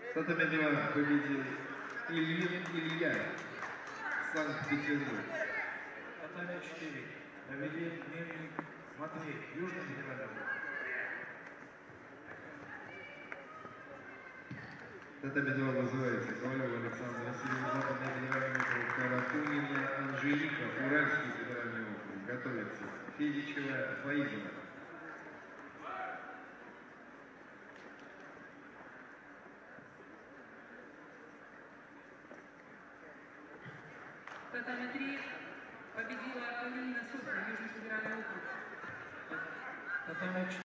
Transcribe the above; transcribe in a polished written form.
Татами-2 победил Илья, Санкт-Петербург. Татами-4 победил Мельник Матвей, Южный федеральный округ. Татами-2 вызывается Ковалев Александр Васильевич, Западный федеральный округ, Каратунина Анжелика, Уральский федеральный округ. Готовится Федичева Фаизова. Татами-3 победила Калинина Софья, Южный федеральный округ. Татами-4